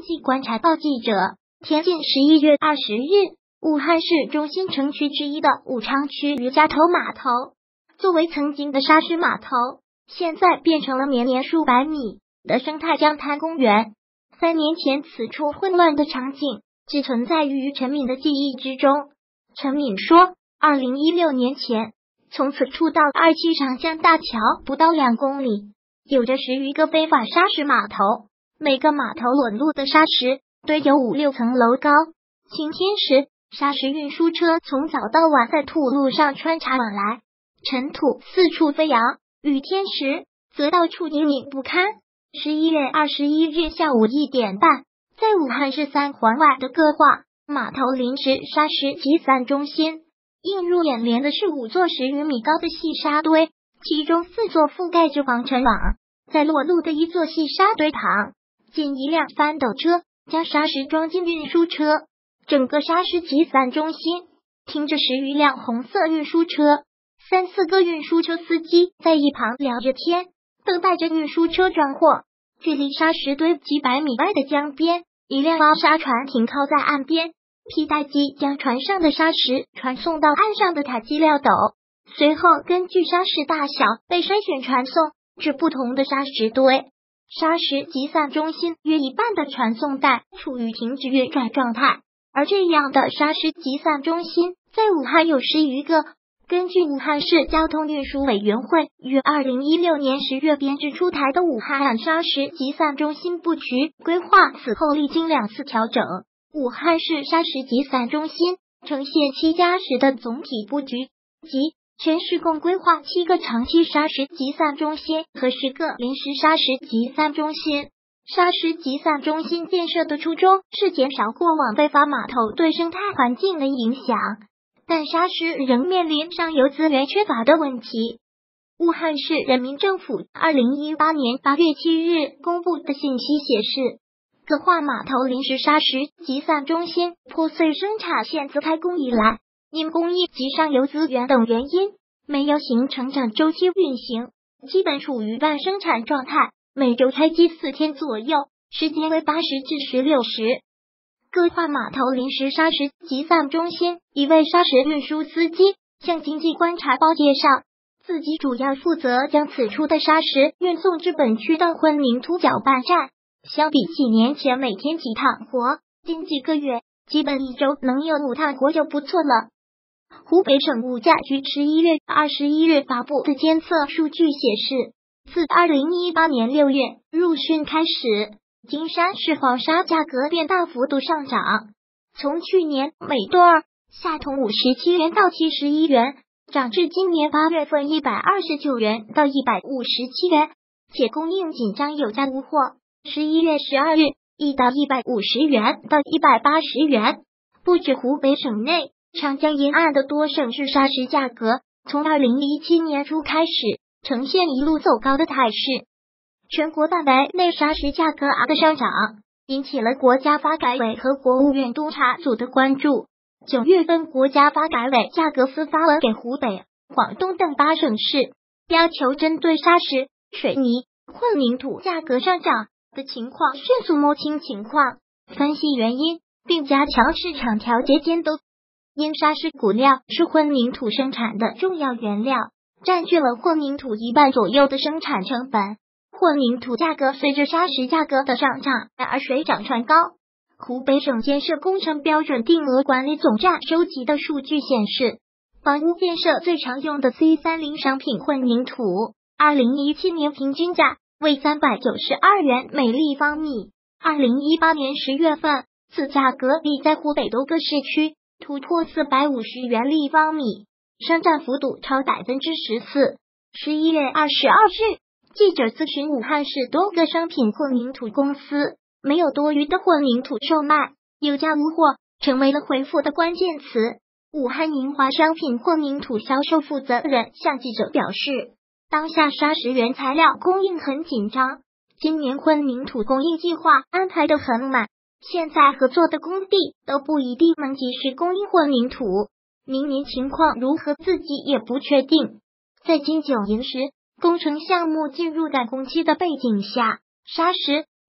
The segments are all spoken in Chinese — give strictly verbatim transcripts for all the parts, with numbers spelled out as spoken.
济观察报记者，天津十一月二十日，武汉市中心城区之一的武昌区渔家头码头，作为曾经的沙石码头，现在变成了绵延数百米的生态江滩公园。三年前，此处混乱的场景只存在于陈敏的记忆之中。陈敏说，二零一六年前，从此处到二期长江大桥不到两公里，有着十余个非法沙石码头，每个码头裸露的沙石堆有五六层楼高。晴天时，沙石运输车从早到晚在土路上穿插往来，尘土四处飞扬；雨天时，则到处阴泞不堪。十一月二十一日下午一点半，在武汉市三环外的各化码头临时沙石集散中心，映入眼帘的是五座十余米高的细沙堆，其中四座覆盖着防尘网。在裸露的一座细沙堆旁，仅一辆翻斗车将沙石装进运输车。整个沙石集散中心停着十余辆红色运输车，三四个运输车司机在一旁聊着天，等待着运输车装货。距离沙石堆几百米外的江边，一辆挖沙船停靠在岸边，皮带机将船上的沙石传送到岸上的塔基料斗，随后根据沙石大小被筛选传送至不同的沙石堆。沙石集散中心约一半的传送带处于停止运转状态，而这样的沙石集散中心在武汉有十余个。根据武汉市交通运输委员会于二零一六年十月编制出台的武汉沙石集散中心布局规划，此后历经两次调整，武汉市沙石集散中心呈现七加十的总体布局，即全市共规划七个长期沙石集散中心和十个临时沙石集散中心。沙石集散中心建设的初衷是减少过往非法码头对生态环境的影响，但沙石仍面临上游资源缺乏的问题。武汉市人民政府二零一八年八月七日公布的信息显示，各化码头临时沙石集散中心破碎生产线自开工以来，因工艺及上游资源等原因，没有形成整周期运行，基本处于半生产状态，每周开机四天左右，时间为八十至十六时。各化码头临时沙石集散中心一位沙石运输司机向经济观察报介绍，自己主要负责将此处的沙石运送至本区的混凝土搅拌站。相比几年前每天几趟活，近几个月基本一周能有五趟活就不错了。湖北省物价局十一月二十一日发布的监测数据显示，自二零一八年六月入汛开始，金山市黄沙价格便大幅度上涨，从去年每吨下同五十七元到七十一元，涨至今年八月份一百二十九元到一百五十七元，且供应紧张有价无货。十一月十二日亦达一百五十元到一百八十元。不止湖北省内，长江沿岸的多省市沙石价格从二零一七年初开始呈现一路走高的态势。全国范围内沙石价格的上涨引起了国家发改委和国务院督查组的关注。九月份，国家发改委价格司发文给湖北、广东等八省市，要求针对沙石、水泥、混凝土价格上涨的情况迅速摸清情况，分析原因，并加强市场调节监督。因沙石骨料是混凝土生产的重要原料，占据了混凝土一半左右的生产成本。混凝土价格随着沙石价格的上涨而水涨船高。湖北省建设工程标准定额管理总站收集的数据显示，房屋建设最常用的 C 三十 商品混凝土，二零一七年平均价为三百九十二元每立方米。二零一八年十月份，此价格已在湖北多个市区突破四百五十元立方米，上涨幅度超百分之十四。十一月二十二日，记者咨询武汉市多个商品混凝土公司，没有多余的混凝土售卖，有价无货成为了回复的关键词。武汉宁华商品混凝土销售负责人向记者表示，当下沙石原材料供应很紧张，今年混凝土供应计划安排得很满，现在合作的工地都不一定能及时供应混凝土，明年情况如何自己也不确定。在金九银十工程项目进入赶工期的背景下，沙石、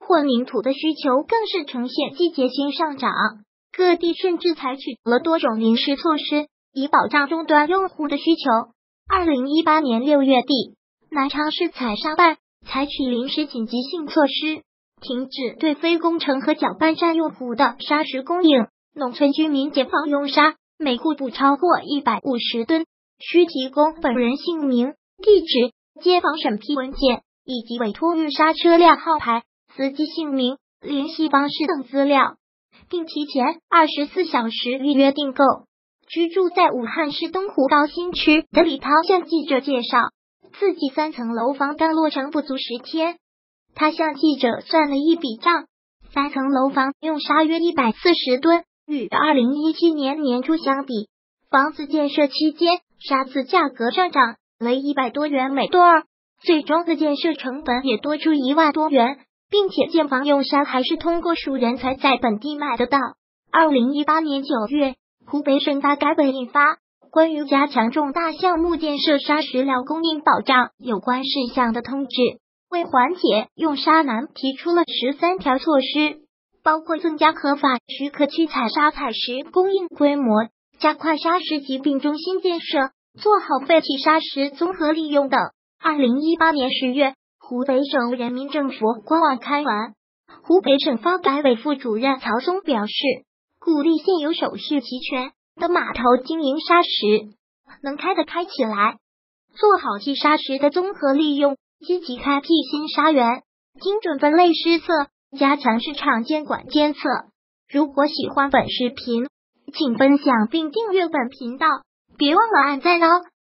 混凝土的需求更是呈现季节性上涨，各地甚至采取了多种临时措施，以保障终端用户的需求。二零一八年六月底，南昌市采砂办采取临时紧急性措施，停止对非工程和搅拌站用户的砂石供应，农村居民减房用砂，每户不超过一百五十吨，需提供本人姓名、地址、街坊审批文件以及委托运砂车辆号牌、司机姓名、联系方式等资料，并提前二十四小时预约订购。居住在武汉市东湖高新区的李涛向记者介绍，自己三层楼房刚落成不足十天，他向记者算了一笔账，三层楼房用砂约一百四十吨，与二零一七年年初相比，房子建设期间砂瓷价格上涨了一百多元每吨，最终的建设成本也多出一万多元，并且建房用砂还是通过熟人才在本地买得到。二零一八年九月，湖北省发改委印发关于加强重大项目建设砂石料供应保障有关事项的通知，为缓解用砂难提出了十三条措施，包括增加合法许可区采砂采石供应规模，加快砂石疾病中心建设，做好废弃砂石综合利用等。二零一八年十月，湖北省人民政府官网开完，湖北省发改委副主任曹松表示，鼓励现有手续齐全的码头经营砂石，能开的开起来，做好弃砂石的综合利用，积极开辟新砂源，精准分类施测，加强市场监管监测。如果喜欢本视频，请分享并订阅本频道，别忘了按赞哦。